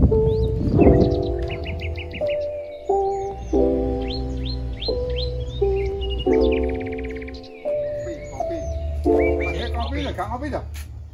Kopi dah.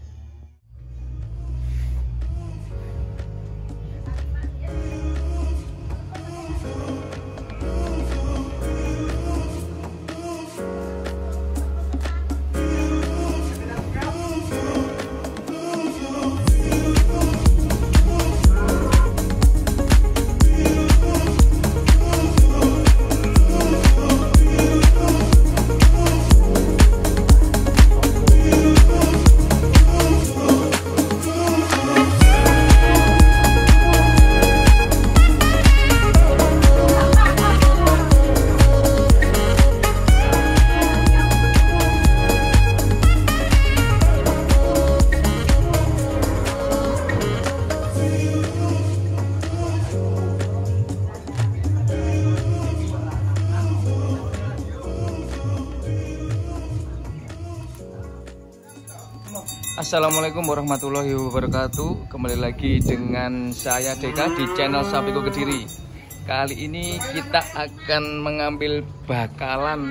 Assalamualaikum warahmatullahi wabarakatuh. Kembali lagi dengan saya Deka di channel Sapiku Kediri. Kali ini kita akan mengambil bakalan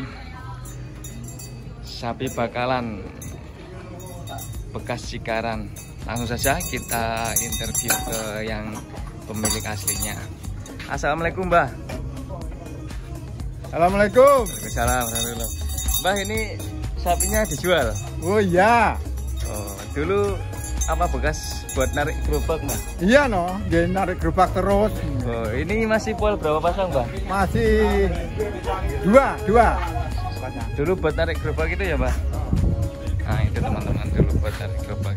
sapi bakalan bekas Cikarang. Langsung saja kita interview ke yang pemilik aslinya. Assalamualaikum Mbah. Assalamualaikum. Waalaikumsalam. Mbah, ini sapinya dijual? Oh iya. Oh, dulu apa bekas buat narik gerobak, Mbak? Iya no, dia narik gerobak terus. Oh, ini masih poil berapa pasang, Mbak? Masih dua. Dulu buat narik gerobak itu ya, Mbak? Nah, itu teman-teman dulu buat narik gerobak.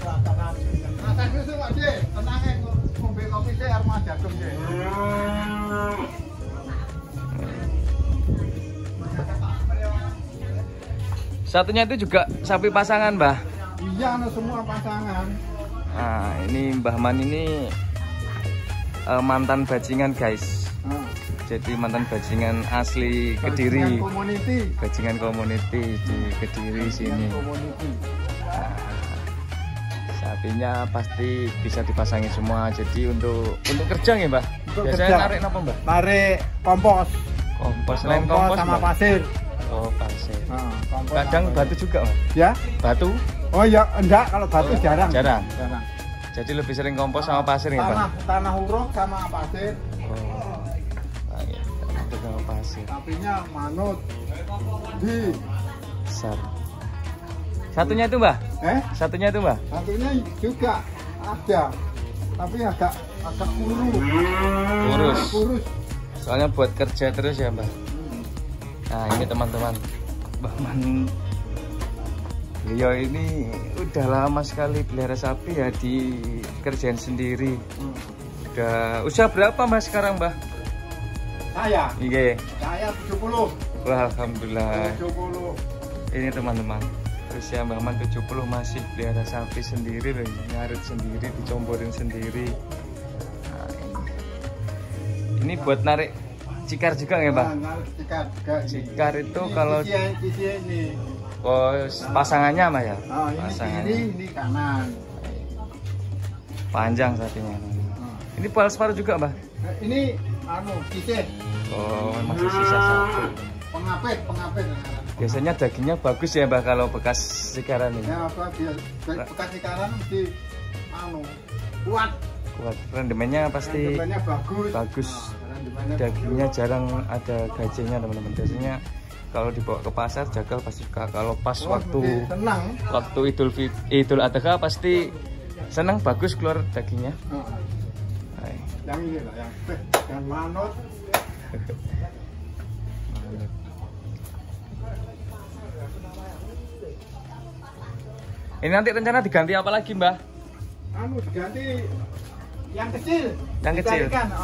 Satunya itu juga sapi pasangan, Mbah? Iya, no, semua pasangan. Nah, ini Mbah Man ini mantan bajingan, guys. Jadi mantan bajingan asli Kediri. Bajingan community di Kediri sini. Nah, sapinya pasti bisa dipasangi semua. Jadi untuk kerja ya, Mbah? Biasanya narik apa, Mbah? Narik kompos. Kompos, selain kompos sama Mbah? pasir. Oh, pasir. Kadang batu juga, Mbah? Ya? Batu? Oh ya, enggak, kalau batu jarang. Jarang. Jadi lebih sering kompos sama pasir ya, Pak? Tanah uruk sama pasir. Oh. Itu sama pasir. Sapinya manut di Satunya itu, Mbah? Satunya itu, Mbah? Satunya juga ada. Tapi agak kurus. Soalnya buat kerja terus ya, Mbah. Nah, ini teman-teman. Mbah Man, beliau ini udah lama sekali pelihara sapi ya, di kerjaan sendiri. Udah usia berapa Mas sekarang, Mbah? Saya? Iya. Saya 70. Wah, alhamdulillah. 70. Ini teman-teman, usia Mbah Man 70 masih pelihara sapi sendiri, ngarit sendiri, dicomborin sendiri. Nah, ini buat narik cikar juga ya, Mbah? Narik cikar juga. Cikar itu ini, kalau ini. Oh, pasangannya mah ya? Oh, ini pasangannya. Kiri, ini kanan. Panjang sapinya. Ini poil separuh juga, Mbah? Ini kisih. Oh, masih sisa satu. Pengapit. Biasanya dagingnya bagus ya, Mbah, kalau bekas Cikarang ini? Ya, bekas Cikarang mesti kuat. Rendemennya pasti bagus. Dagingnya jarang ada gajahnya, teman-teman. Biasanya kalau dibawa ke pasar jagal pasti suka. Kalau pas waktu Idul Adha pasti senang, bagus keluar dagingnya. Yang ini lah, yang manut. Ini nanti rencana diganti apa lagi, Mbah? Diganti yang kecil. Yang kecil.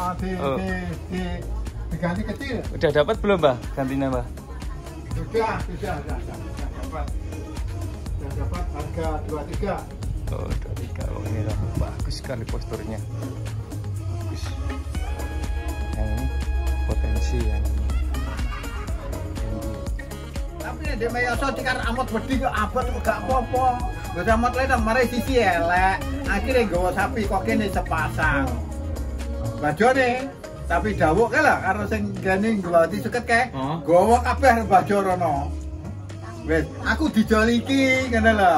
Diganti kecil. Udah dapat belum, Mbah, gantinya, Mbah? Sudah dapat. Sudah dapat harga 23. Oh, 23. Oh, ini bagus sekali posturnya. Bagus. Yang ini potensi yang ini. Tapi dia meyoso tikar amot wedi kok abot gak apa-apa. Gak amot lain mari sisi elek. Akhirnya nggawa sapi kok kene sepasang. bajone tapi dawuk kae lah karo sing gane nggawati suket kae. Gowo kabeh bajo rono. Wes, aku dijoliki ngene lho.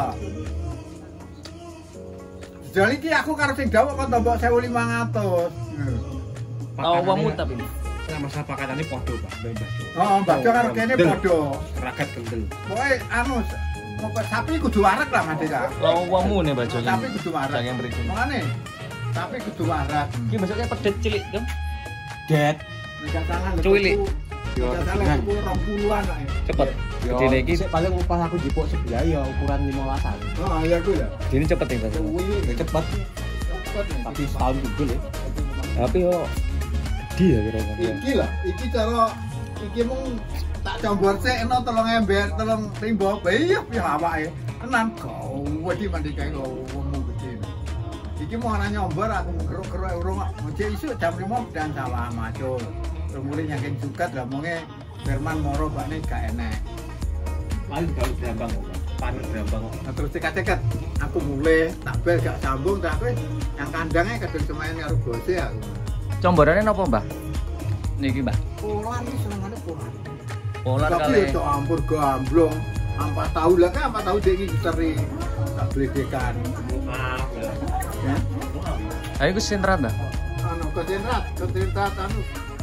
Dijoliki aku karo sing dawuk kok tombok 1.500. Awakmu tapi masalah pakatane padha, Pak. Oh, bajo karo kene padha. Ragat kendel. Pokoke anu sapi kudu warak lah Mas Deka. awakmu nih bajone. Sapi kudu warak. Jangan mriki. Makane sapi kudu warak. Iki masuknya pedet cilik, Dong. Det. Enggak salah lho. Cuwilik. Enggak salah 20-an lah. Cepet. Gedene iki paling upah aku jipuk sebelah ya ukuran 15-an. Oh, iya ku ya. ini cepet ya, Bang. Ya cepet. Tapi setahun dulu ya. Tapi yo gede ya kira-kira. Iki lah, iki cara iki mung tak combor sekno 3 ember, 3 timbo. Iya piye awake. Tenan kau wedi mandi kae wong gede. Iki mau ana nyombor aku geruk-geruk urung ngece isuk jam 5 dan sawah macul. Rumure nyaking suket lah monge Firman moro bakne gak enek. Paling kalau berambang, panen berambang. Nah, terus ceket aku mulai tak bel gak sambung tak kowe yang kandangnya kadang semain karo bose aku. Comborannya napa, Mbah? Niki, Mbah. Polan iki senengane polan. Polan Tapi kali. itu ampur gamblong. 4 tahun lah kan 4 tahun dia iki diteri tak bledekan. Maaf ya. Ya. Ayo ku sentrat, Mbah. Anu kentrat anu.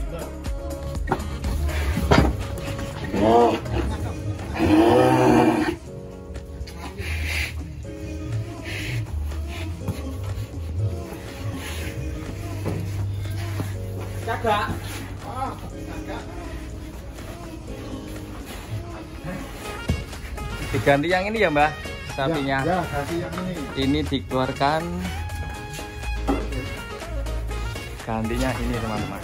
Kakak. Kakak. Diganti yang ini ya, Mbah, sapinya. Ya, ganti yang ini. Ini dikeluarkan. Gantinya ini, teman-teman.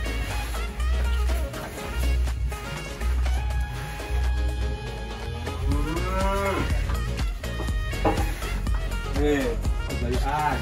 Kembalian.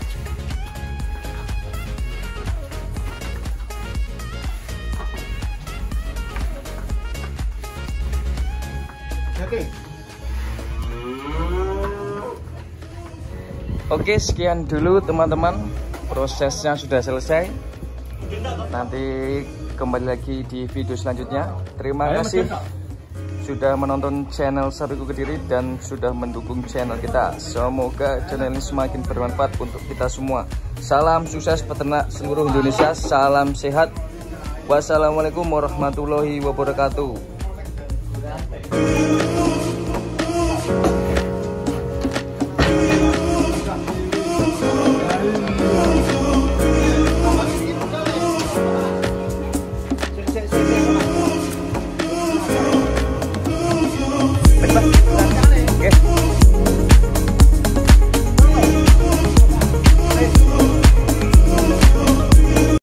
Oke, sekian dulu teman-teman. Prosesnya sudah selesai. Nanti kembali lagi di video selanjutnya. Terima kasih sudah menonton channel Sapiku Kediri dan sudah mendukung channel kita. Semoga channel ini semakin bermanfaat untuk kita semua. Salam sukses peternak seluruh Indonesia. Salam sehat. Wassalamualaikum warahmatullahi wabarakatuh.